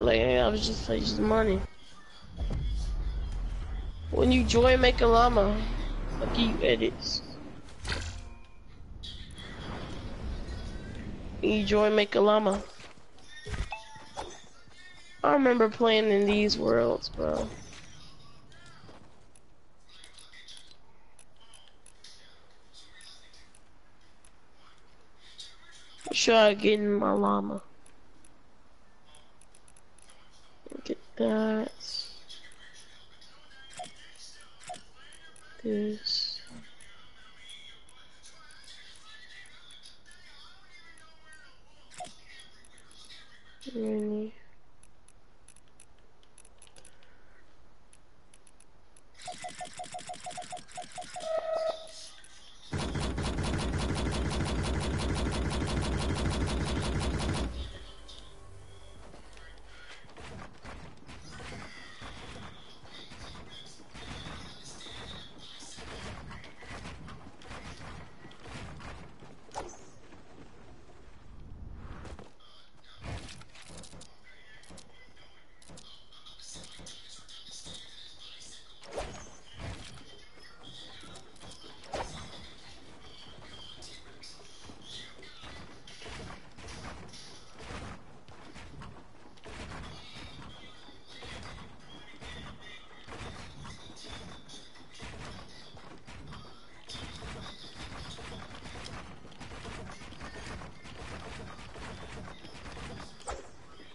Like, hey, I was just like, just money. When you join Make a Llama, I'll give you edits. When you join Make a Llama. I remember playing in these worlds, bro. Should I get in my llama? Get that. This. Really.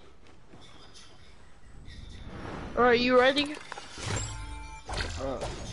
Alright, you ready? Huh.